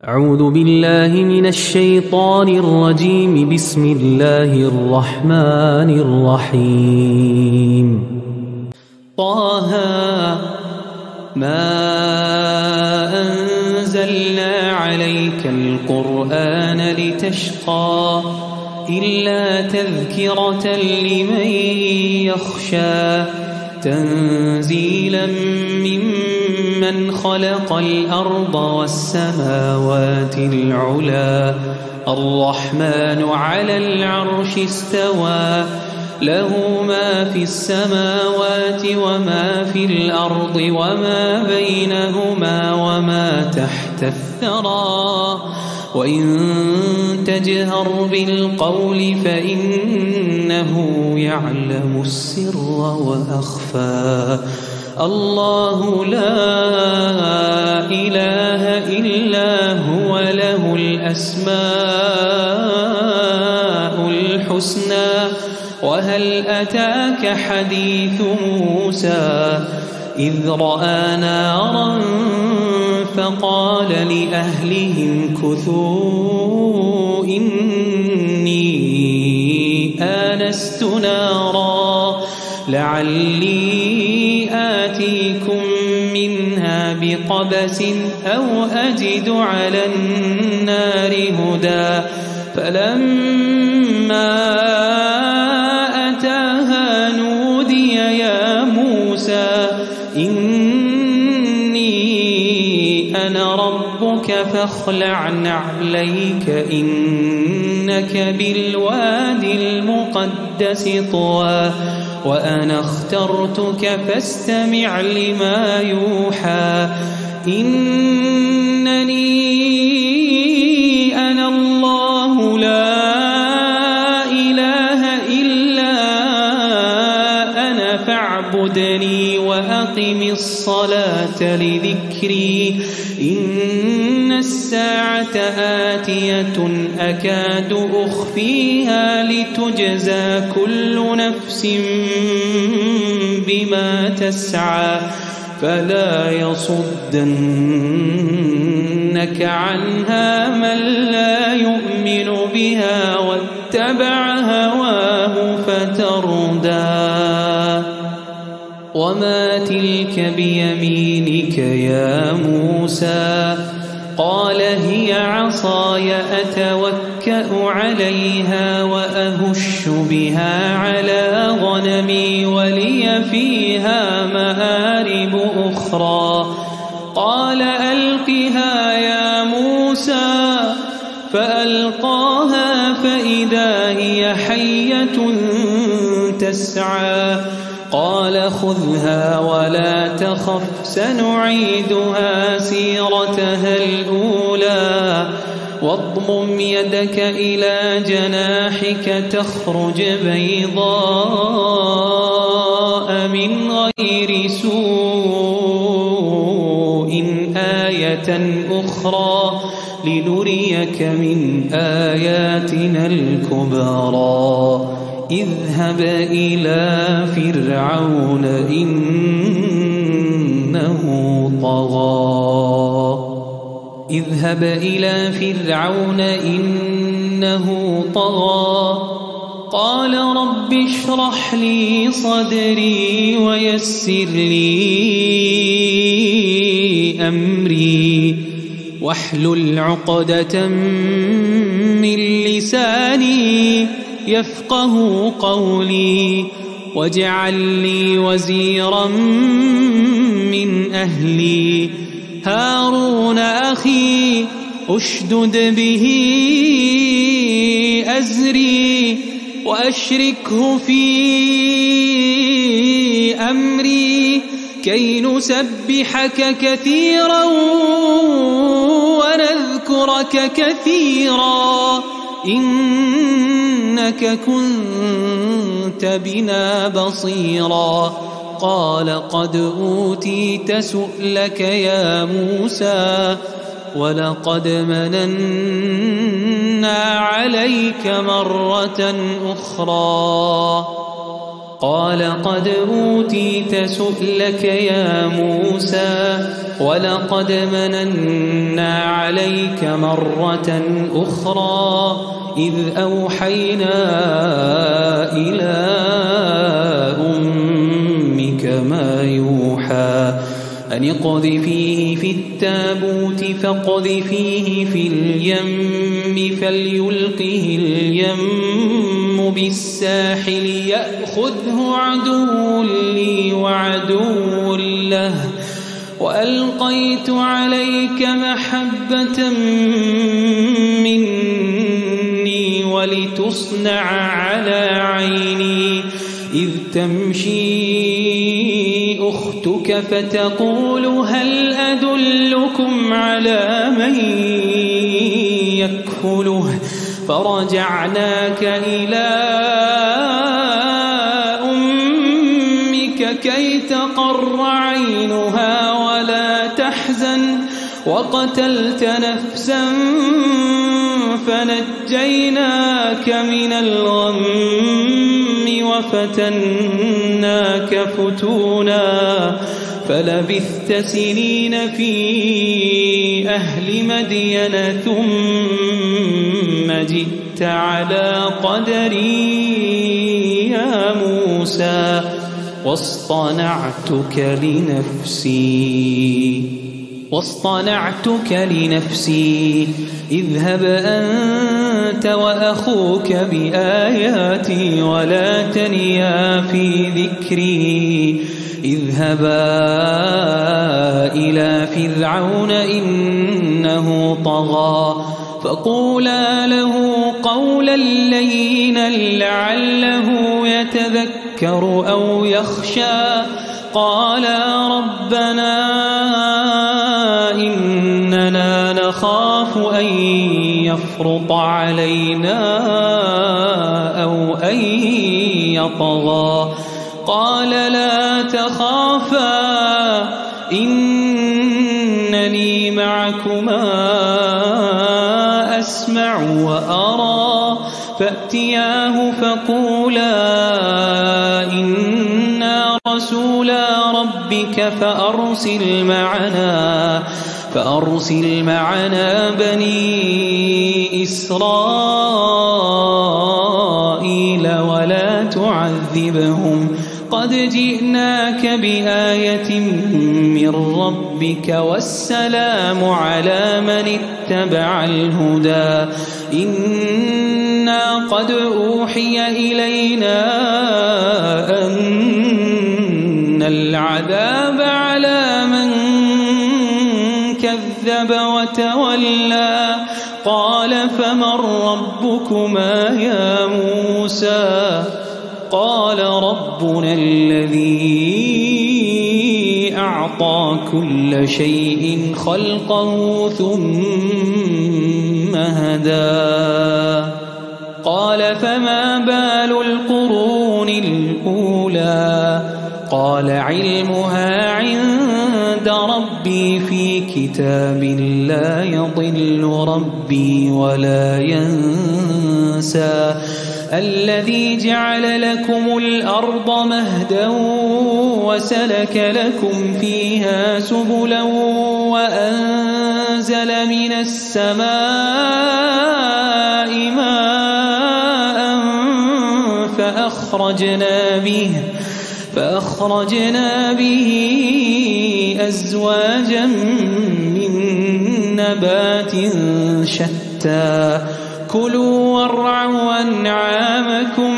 أعوذ بالله من الشيطان الرجيم. بسم الله الرحمن الرحيم. طه ما أنزلنا عليك القرآن لتشقى إلا تذكرة لمن يخشى تنزيلا ممن خلق الأرض والسماوات العلى الرحمن على العرش استوى له ما في السماوات وما في الأرض وما بينهما وما تحت الثرى وإن تجهر بالقول فإنه يعلم السر وأخفى الله لا إله إلا هو له الأسماء الحسنى وهل أتاك حديث موسى إذ رأى نارا فقال لأهلهم كثوا إني آنست نارا لعلي آتيكم منها بقبس أو أجد على النار هدى فلما أتاها نودي يا موسى إني أنا ربك فاخلع نعليك إنك بالوادي المقدس طوى وأنا اخترتك فاستمع لما يوحى إنني أنا الله لا إله إلا أنا فاعبدني وأقم الصلاة لذكري إن الساعة آتية أكاد أخفيها لتجزى كل نفس بما تسعى فلا يصدنك عنها من لا يؤمن بها واتبع هواه فتردى وما تلك بيمينك يا موسى قال هي عصاي أتوكأ عليها وأهش بها على غنمي ولي فيها مآرب أخرى قال ألقها يا موسى فألقاها فإذا هي حية تسعى قال خذها ولا تخف سنعيدها سيرتها الأولى واضمم يدك إلى جناحك تخرج بيضاء من غير سوء آية أخرى لنريك من آياتنا الكبرى اذهب إلى فرعون إنه طغى اذهب إلى فرعون إنه طغى قال رب اشرح لي صدري ويسر لي أمري واحلل عقدة من لساني يفقه قولي واجعل لي وزيرا من أهلي هارون أخي أشدد به أزري وأشركه في أمري كي نسبحك كثيرا ونذكرك كثيرا إنك كنت بنا بصيرا قال قد أوتيت سؤلك يا موسى ولقد مننا عليك مرة أخرى قال قد أوتيت سؤلك يا موسى ولقد مننا عليك مرة أخرى إذ أوحينا إلى أمك ما يوحى أن اقذفيه في التابوت فاقذفيه في اليم فليلقه اليم بالساحل يأخذه عدو لي وعدو له وألقيت عليك محبة مني ولتصنع على عيني إذ تمشي أختك فتقول هل أدلكم على من يكفله فرجعناك إلى أمك كي تقر عينها ولا تحزن وقتلت نفسا فنجيناك من الغم وفتناك فتونا فلبثت سنين في أهل مدين ثم جئت على قدري يا موسى واصطنعتك لنفسي اذهب أنت وأخوك بآياتي ولا تنيا في ذكري اذهبا إلى فرعون إنه طغى فقولا له قولا لينا لعله يتذكر أو يخشى قالا ربنا إننا نخاف أن يفرط علينا أو أن يطغى قال لا تخافا إنني معكما أسمع وأرى فأتياه فقولا إنا رسولا ربك فأرسل معنا بني إسرائيل ولا تعذبهم قد جئناك بآية من ربك والسلام على من اتبع الهدى إنا قد أوحي إلينا أن العذاب على من كذب وتولى قال فمن ربكما يا موسى قال ربنا الذي أعطى كل شيء خلقه ثم هدى قال فما بال القرون الأولى قال علمها عند ربي في كتاب لا يضل ربي ولا ينسى الذي جعل لكم الأرض مهدا وسلك لكم فيها سبلا وأنزل من السماء ماء فأخرجنا به أزواجا من نبات شتى كلوا وارعوا أنعامكم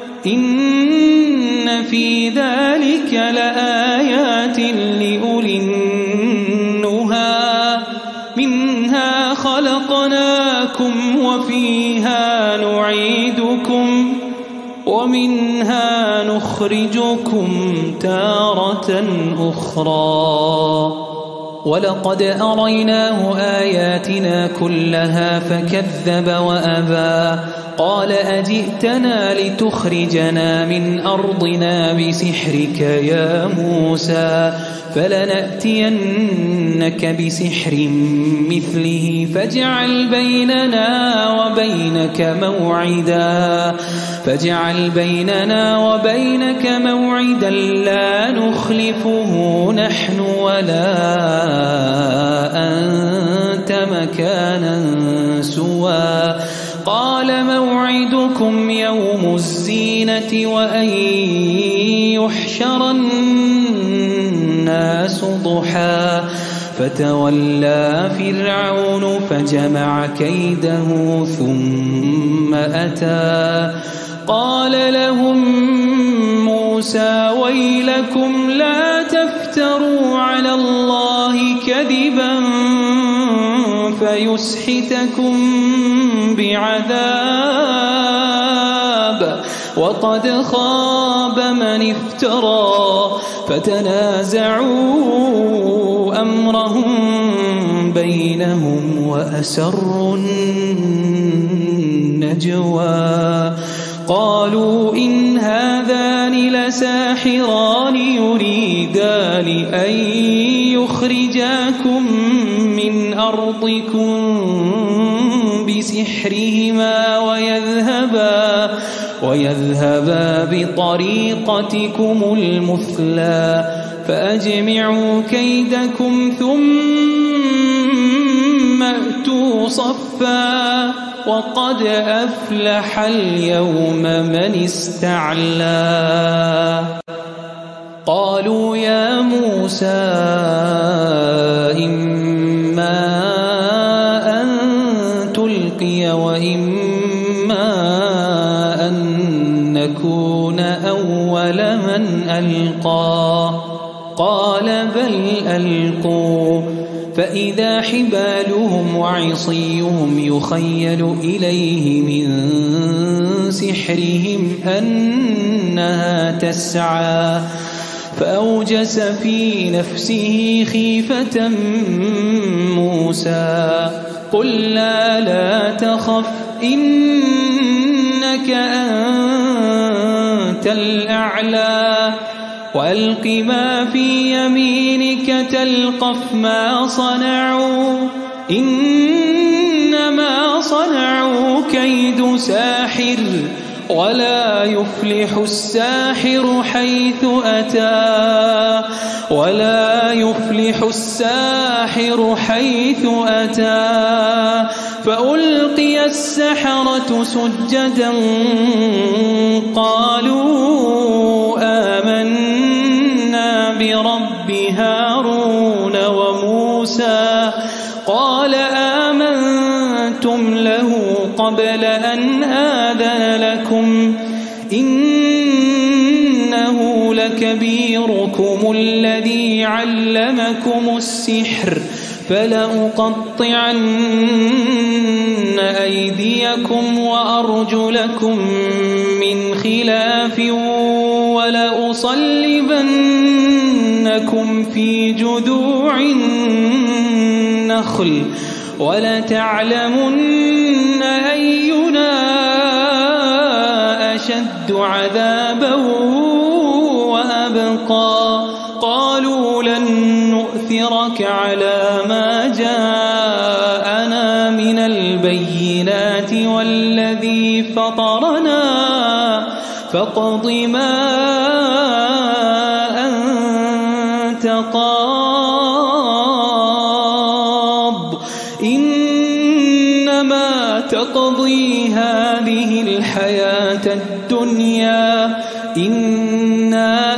إن في ذلك لآيات لأولي النهى منها خلقناكم وفيها نعيدكم ومنها نخرجكم تارة أخرى ولقد أريناه آياتنا كلها فكذب وأبى قال أجئتنا لتخرجنا من أرضنا بسحرك يا موسى فلنأتينك بسحر مثله فاجعل بيننا وبينك موعدا لا نخلفه نحن ولا أنت مكانا سوى قال موعدكم يوم الزينة وأن يحشر الناس ضحى فتولى فرعون فجمع كيده ثم أتى قال لهم موسى ويلكم لا تفتروا على الله كذبا فيسحتكم بعذاب وقد خاب من افترى فتنازعوا أمرهم بينهم وأسروا النجوى قالوا إن هذان لساحران يريدان أن يخرجاكم من أرضكم بسحرهما ويذهبا بطريقتكم المثلى فأجمعوا كيدكم ثم أتوا صفا وقد أفلح اليوم من استعلى قالوا يا موسى إما أن تلقي وإما أن نكون أول من ألقى قال بل ألقوا فإذا حبالهم وعصيهم يخيل إليه من سحرهم أنها تسعى فأوجس في نفسه خيفة موسى قلنا لا تخف إنك أنت الأعلى وألق ما في يمينك تلقف ما صنعوا إنما صنعوا كيد ساحر ولا يفلح الساحر حيث أتى فألقي السحرة سجدا قالوا آمنا برب هارون وموسى قال آمنتم له قبل أن آذن لكم إنه لكبيركم الذي علمكم السحر فلأقطعن أيديكم وأرجلكم من خلاف ولأصلبنكم في جذوع النخل ولتعلمن أينا أشد عذابا وأبقى قالوا لن نؤثرك على ما جاءنا من البينات والذي فطرنا فاقض ما أنت قاض إنما تقضي هذه الحياة الدنيا إنا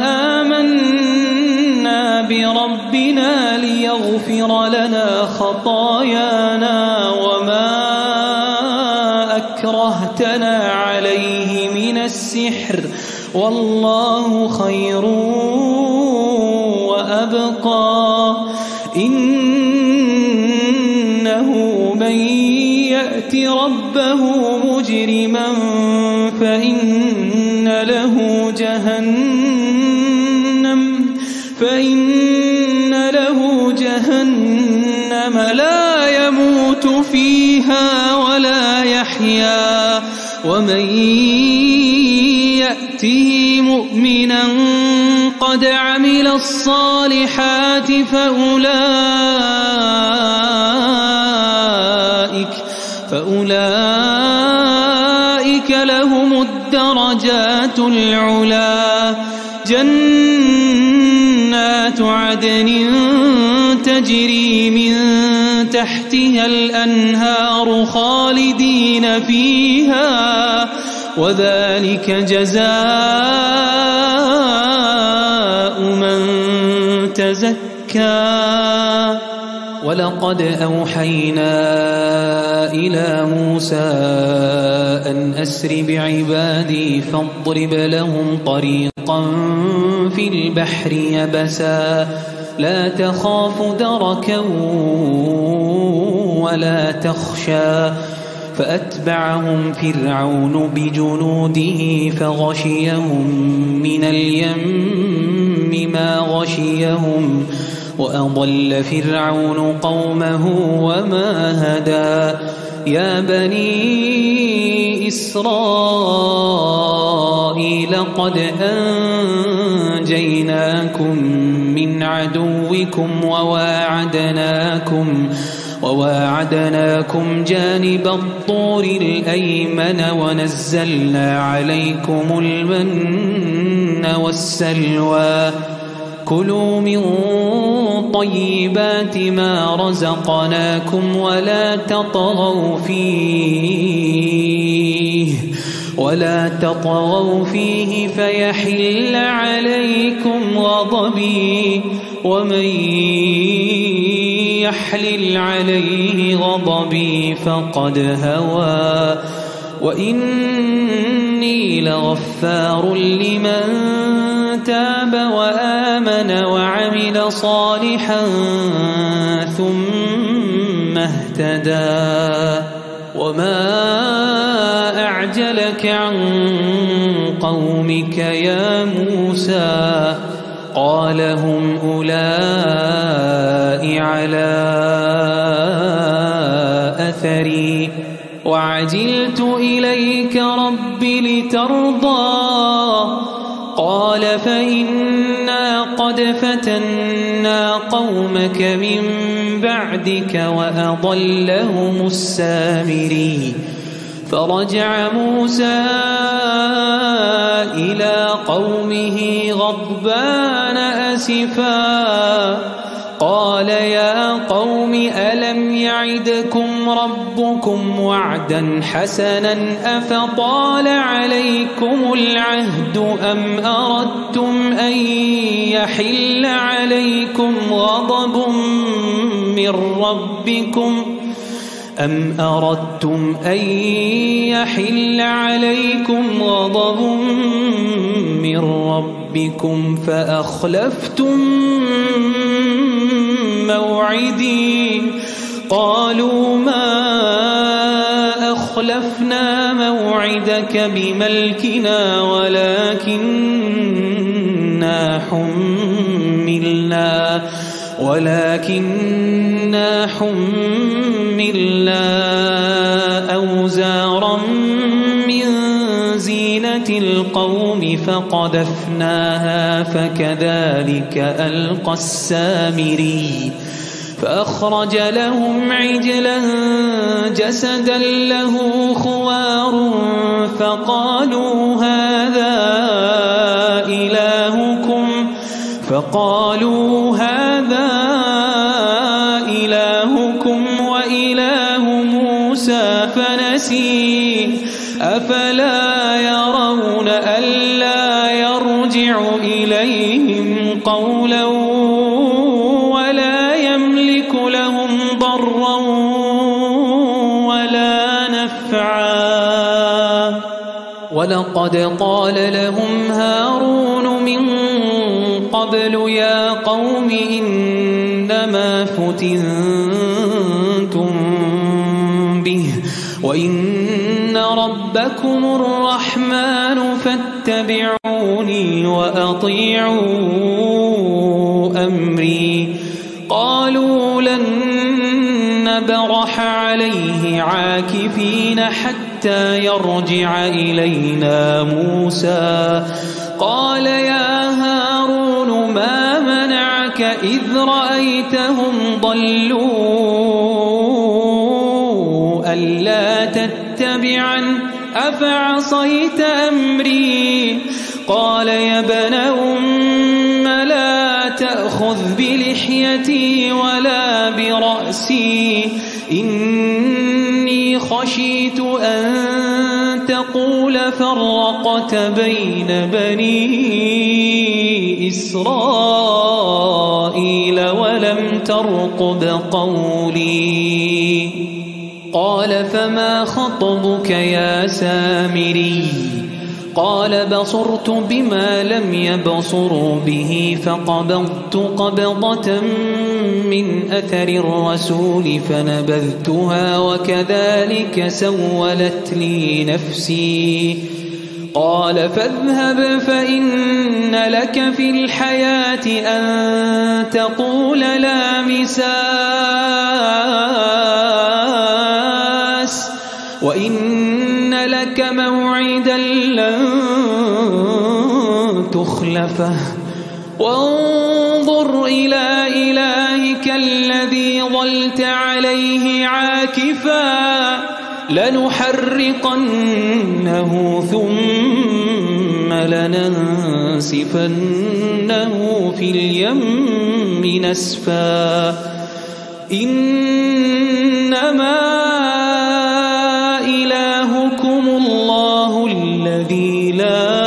آمنا بربنا ليغفر لنا خطايانا وما أكرهتنا عليه من السحر والله خير وأبقى إنه من يأت ربه مجرما فإن له جهنم لا يموت فيها ولا يحيا ومن يأته مؤمنا قد عمل الصالحات فأولئك لهم الدرجات العلا. جنات عدن تجري من تحتها الأنهار خالدين فيها وذلك جزاء من تزكى. ولقد أوحينا إلى موسى أن أسر بعبادي فاضرب لهم طريقا في البحر يبسا لا تخاف دركا ولا تخشى. فأتبعهم فرعون بجنوده فغشيهم من اليم ما غشيهم وأضل فرعون قومه وما هدى. يا بني إسرائيل قد أنجيناكم من عدوكم وواعدناكم جانب الطور الأيمن ونزلنا عليكم المن والسلوى. كلوا من طيبات ما رزقناكم ولا تطغوا فيه فيحل عليكم غضبي ومن يحلل عليه غضبي فقد هوى. وإني لغفار لمن تاب وآمن وعمل صالحا ثم اهتدى. وما أعجلك عن قومك يا موسى قال هم أولئك على أثري وعجلت إليك رب لترضى. قال فإنا قد فتنا قومك من بعدك وأضلهم السامري. فرجع موسى إلى قومه غضبان أسفا قال يا قوم ألم يعدكم ربكم وعدا حسنا أفطال عليكم العهد أم أردتم أن يحل عليكم غضب من ربكم فأخلفتم موعدي. قالوا ما أخلفنا موعدك بملكنا ولكننا حملنا أوزارا من زينة القوم فقذفناها فكذلك ألقى السامري. فأخرج لهم عجلا جسدا له خوار فقالوا هذا إلهكم وإله موسى فنسي. أفلا يرون ألا يرجع إليهم قولا ولا يملك لهم ضرا ولا نفعا. ولقد قال لهم هارون من قبل يا قوم إنما فتنتم به وإن ربكم الرحمن فاتبعوني وأطيعوا أمري. قالوا لن نبرح عليه عاكفين حتى يرجع إلينا موسى. قال يا هارون ما سبحانك إذ رأيتهم ضلوا ألا تتبعن أفعصيت أمري قال يا ابن أم لا تأخذ بلحيتي ولا برأسي إني خشيت أن تقول فرقت بين بني إسرائيل ولم ترقب قولي قال فما خطبك يا سامري قال بصرت بما لم يبصروا به فقبضت قبضة من أثر الرسول فنبذتها وكذلك سولت لي نفسي قال فاذهب فإن لك في الحياة أن تقول لا مساس وإن لك موعدا لن تخلفه وانظر إلى إلهك الذي ظلت عليه عاكفا لنحرقنه ثم لننسفنه في اليم نسفا إنما إلهكم الله الذي لا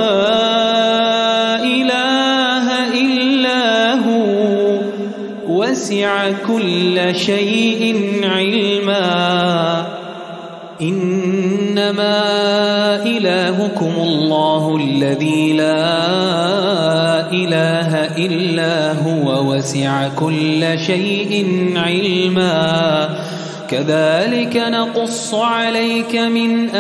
إله إلا هو وسع كل شيء علما إنما إلهكم الله الذي لا إله إلا هو وسع كل شيء علما كذلك نقص عليك من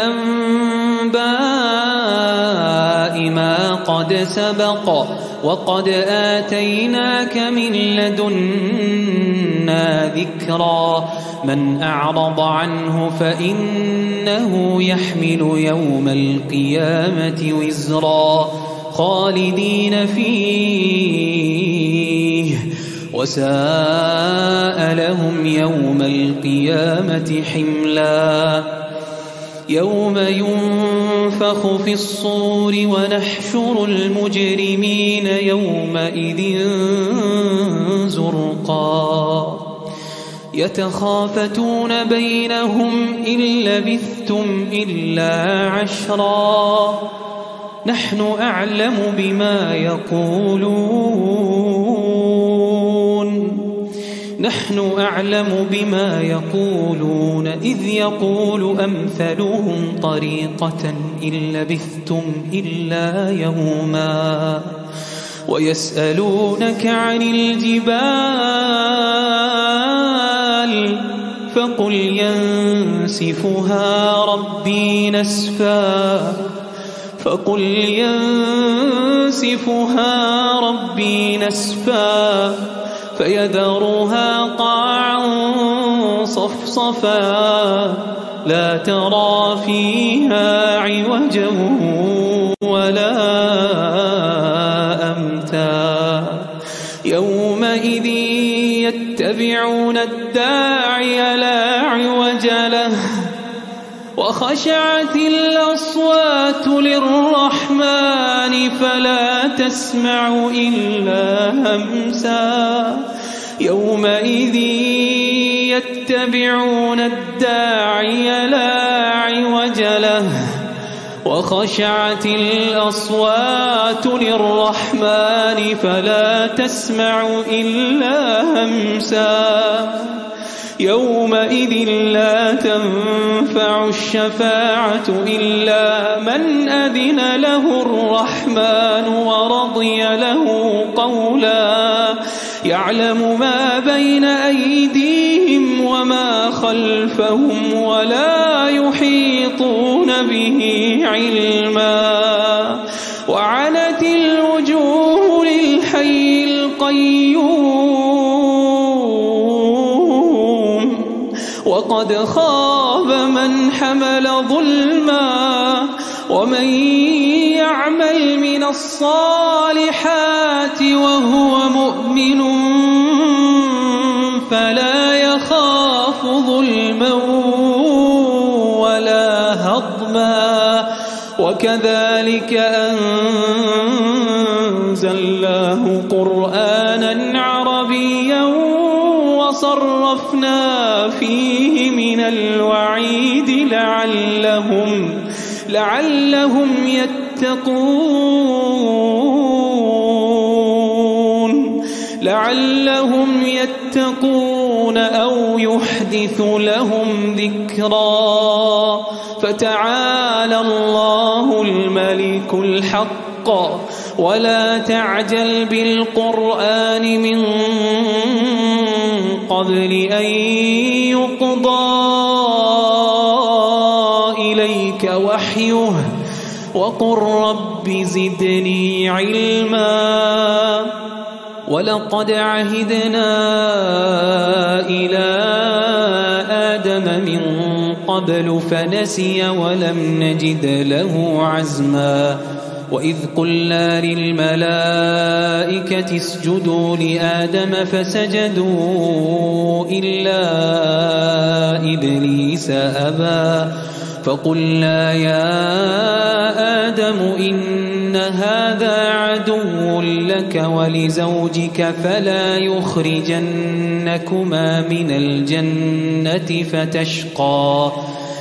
أنباء ما قد سبق وقد آتيناك من لدنا ذكرا من أعرض عنه فإنه يحمل يوم القيامة وزرا خالدين فيه وساء لهم يوم القيامة حملا يوم ينفخ في الصور ونحشر المجرمين يومئذ زرقا يتخافتون بينهم إن لبثتم إلا عشرا نحن أعلم بما يقولون إذ يقول أمثلهم طريقة إن لبثتم إلا يوما ويسألونك عن الجبال فقل ينسفها ربي نسفا فيذرها قاعا صفصفا لا ترى فيها عوجا ولا أمتا يومئذ يتبعون الداعي لا عوج له وخشعت الأصوات للرحمن فلا تسمع إلا همسا يومئذ يتبعون الداعي لا عوج له وخشعت الأصوات للرحمن فلا تسمع إلا همسا يومئذ لا تنفع الشفاعة إلا من أذن له الرحمن ورضي له قولا يعلم ما بين أيديهم وما خلفهم ولا يحيطون به علما وعنت الوجوه للحي القيوم وقد خاب من حمل ظلما ومن يعمل من الصالحات وهو مؤمن فلا يخاف ظلما ولا هضما وكذلك أنزلناه قرآنا عربيا وصرفنا فيه من الوعيد لعلهم يتقون أو يحدث لهم ذكرا فتعالى الله الملك الحق ولا تعجل بالقرآن من قبل أن يقضى إليك وحيه وقل رب زدني علما ولقد عهدنا إلى آدم من قبل فنسي ولم نجد له عزما وإذ قلنا للملائكة اسجدوا لآدم فسجدوا إلا إبليس أبى فقلنا يا آدم إن هذا عدو لك ولزوجك فلا يخرجنكما من الجنة فتشقى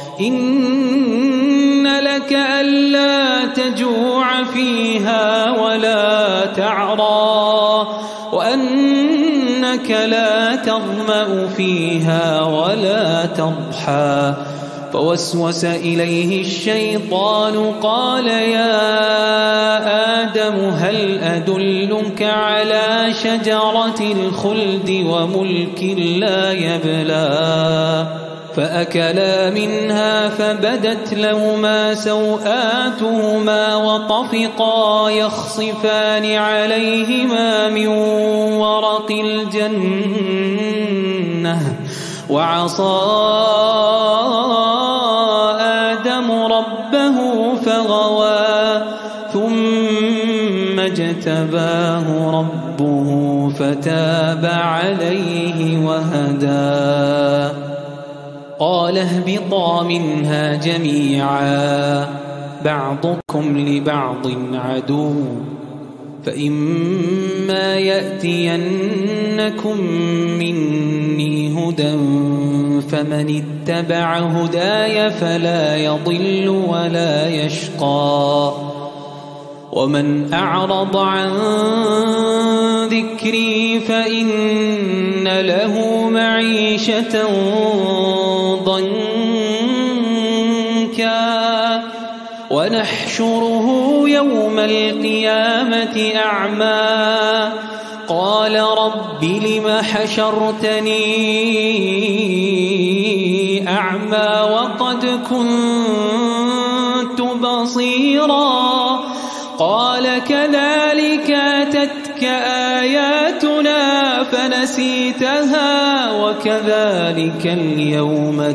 إن لك ألا تجوع فيها ولا تعرى وأنك لا تظمأ فيها ولا تضحى فوسوس إليه الشيطان قال يا آدم هل أدلك على شجرة الخلد وملك لا يبلى فأكلا منها فبدت لهما سوآتهما وطفقا يخصفان عليهما من ورق الجنة وعصى آدم ربه فغوى ثم اجتباه ربه فتاب عليه وهدى قال اهبطا منها جميعا بعضكم لبعض عدو فإما يأتينكم مني هدى فمن اتبع هداي فلا يضل ولا يشقى ومن أعرض عن ذكري فإن له معيشة ضنكا ونحشره يوم القيامة أعمى قال رب لم حشرتني أعمى وقد كنت بصيرا قال كذلك أتتك آياتنا فنسيتها وكذلك اليوم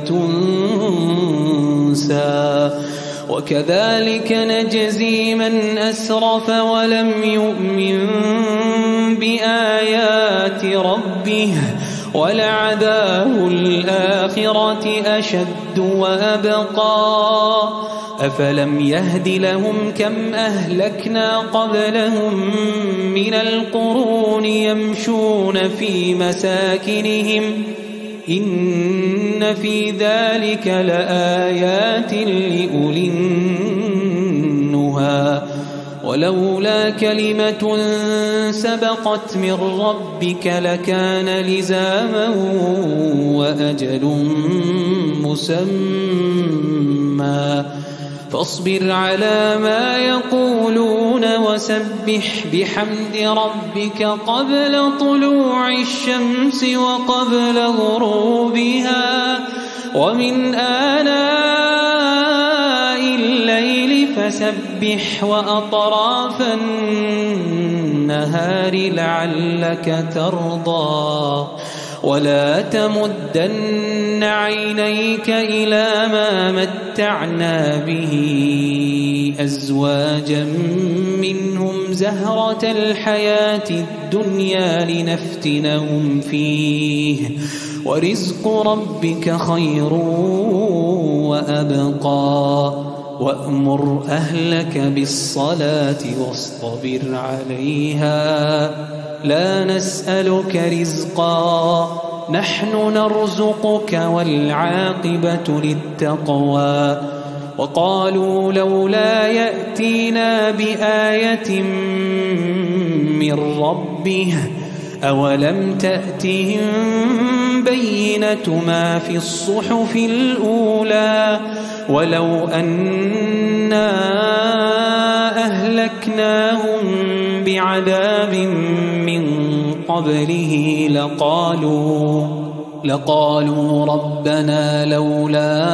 تنسى وكذلك نجزي من أسرف ولم يؤمن بآيات ربه ولعذاب الآخرة أشد وأبقى أفلم يهد لهم كم أهلكنا قبلهم من القرون يمشون في مساكنهم إن في ذلك لآيات لأولي النهى ولولا كلمة سبقت من ربك لكان لزاما وأجل مسمى فاصبر على ما يقولون وسبح بحمد ربك قبل طلوع الشمس وقبل غروبها ومن آناء الليل فسبح وأطراف النهار لعلك ترضى ولا تمدن عينيك إلى ما متعنا به أزواجا منهم زهرة الحياة الدنيا لنفتنهم فيه ورزق ربك خير وأبقى وأمر أهلك بالصلاة واصطبر عليها لا نسألك رزقا نحن نرزقك والعاقبة للتقوى وقالوا لولا يأتينا بآية من ربه أولم تأتهم بينة ما في الصحف الأولى ولو أنا أهلكناهم بعذاب من قبله لقالوا ربنا لولا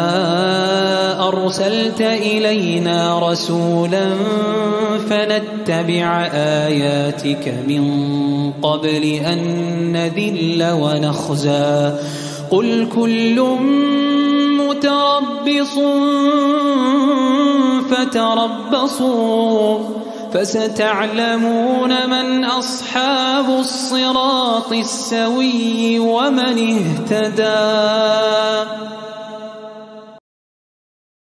أرسلت إلينا رسولا فنتبع آياتك من قبل أن نذل ونخزى قل كل متربص فتربصوا فستعلمون من أصحاب الصراط السوي ومن اهتدى.